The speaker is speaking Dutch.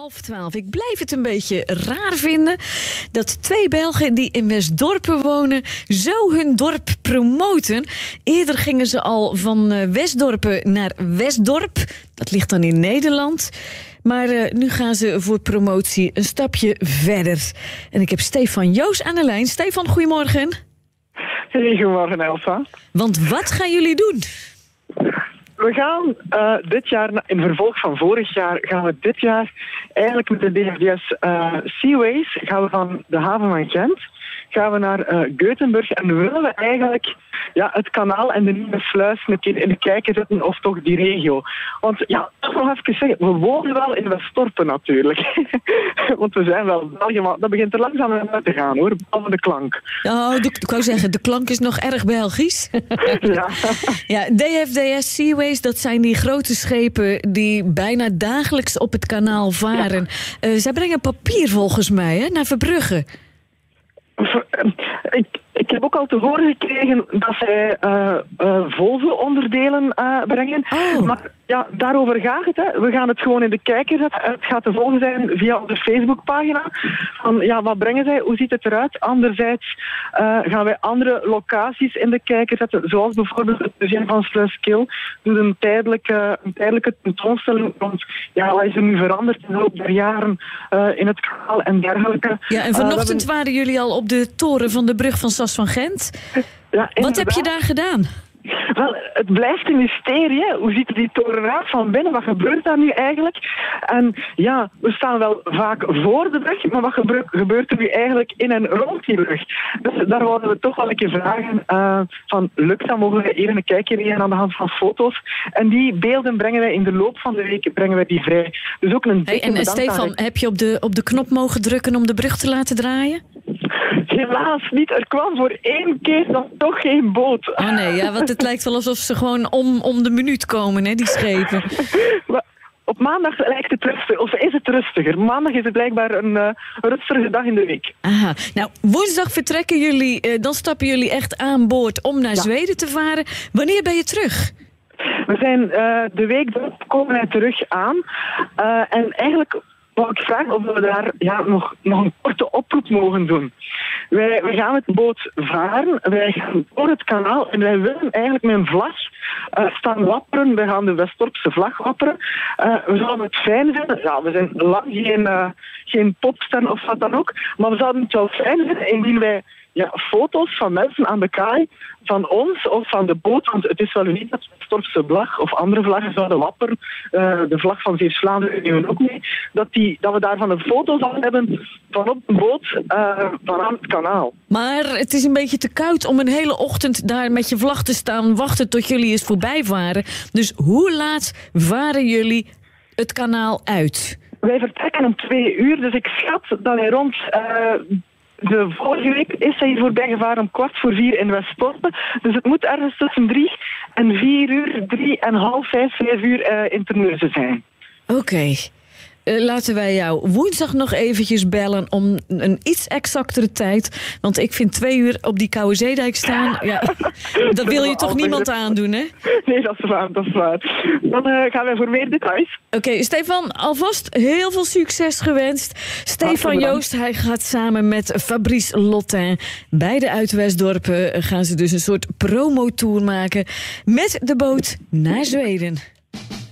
11:30. Ik blijf het een beetje raar vinden dat twee Belgen die in Westdorpen wonen zo hun dorp promoten. Eerder gingen ze al van Westdorpen naar Westdorp. Dat ligt dan in Nederland. Maar nu gaan ze voor promotie een stapje verder. En ik heb Stefan Joos aan de lijn. Stefan, goedemorgen. Hey, goedemorgen Elsa. Want wat gaan jullie doen? We gaan dit jaar, in vervolg van vorig jaar, gaan we dit jaar eigenlijk met de DFDS Seaways, gaan we van de haven van Gent, gaan we naar Gothenburg en willen we eigenlijk het kanaal en de nieuwe sluis een keer in de kijker zetten, of toch die regio. Want ja, toch nog even zeggen, we wonen wel in Westdorpen natuurlijk. Want we zijn wel België, maar dat begint er langzaam uit te gaan hoor, behalve de klank. Oh, ik wou zeggen, de klank is nog erg Belgisch. Ja. Ja, DFDS Seaways, dat zijn die grote schepen die bijna dagelijks op het kanaal varen. Ja. Zij brengen papier volgens mij naar Verbrugge. Ik heb ook al te horen gekregen dat zij Volvo-onderdelen brengen. Oh. Maar ja, daarover gaat het. Hè. We gaan het gewoon in de kijker zetten. Het gaat te volgen zijn via onze Facebookpagina. Van, ja, wat brengen zij? Hoe ziet het eruit? Anderzijds gaan wij andere locaties in de kijker zetten. Zoals bijvoorbeeld het museum van Sluiskil. Doet een tijdelijke tentoonstelling rond wat is er nu veranderd in de loop der jaren in het kanaal en dergelijke. Ja, en vanochtend waren jullie al op de toren van de brug van Sas van Gent. Ja, wat heb je daar gedaan? Wel, het blijft een mysterie. Hè? Hoe ziet die toren uit van binnen? Wat gebeurt daar nu eigenlijk? En ja, we staan wel vaak voor de brug, maar wat gebeurt er nu eigenlijk in en rond die brug? Dus daar wilden we toch wel een keer vragen van, lukt dat? Mogen wij even een kijkje nemen aan de hand van foto's? En die beelden brengen wij in de loop van de week vrij. Dus ook een dikke en Stefan, heb je op de knop mogen drukken om de brug te laten draaien? Helaas niet. Er kwam voor 1 keer dan toch geen boot. Oh nee, ja, want het lijkt wel alsof ze gewoon om de minuut komen, hè, die schepen. Op maandag lijkt het rustig, of is het rustiger. Maandag is het blijkbaar een rustige dag in de week. Aha. Nou, woensdag vertrekken jullie, dan stappen jullie echt aan boord om naar Zweden te varen. Wanneer ben je terug? We zijn de week erop komen wij terug aan. En eigenlijk wou ik vragen of we daar nog een korte oproep mogen doen. Wij gaan met de boot varen, wij gaan door het kanaal en wij willen eigenlijk met een vlag staan wapperen. Wij gaan de Westdorpse vlag wapperen. We zouden het fijn vinden, we zijn lang geen popster of wat dan ook, maar we zouden het wel fijn vinden indien wij foto's van mensen aan de kaai, van ons of van de boot, want het is wel uniek dat de Westdorpse vlag of andere vlaggen zouden wapperen. De vlag van Zeeuws-Vlaanderen nemen we ook mee. Dat we daarvan een foto zouden hebben van op de boot van aan het kanaal. Maar het is een beetje te koud om een hele ochtend daar met je vlag te staan wachten tot jullie eens voorbij varen. Dus hoe laat varen jullie het kanaal uit? Wij vertrekken om 2 uur, dus ik schat dat wij rond... De vorige week is hij hier voorbij gevaren om 3:15 in Westdorpen. Dus het moet ergens tussen 3 en 4 uur, 3 en half 5 uur in Terneuzen zijn. Oké. Laten wij jou woensdag nog eventjes bellen om een iets exactere tijd. Want ik vind 2 uur op die Koude Zeedijk staan. Ja, dat wil je toch niemand aandoen, hè? Nee, dat is waar. Dan gaan wij voor meer details. Oké, Stefan, alvast heel veel succes gewenst. Stefan Joost, hij gaat samen met Fabrice Lottin, beide uit Westdorpen, gaan ze dus een soort promotour maken met de boot naar Zweden.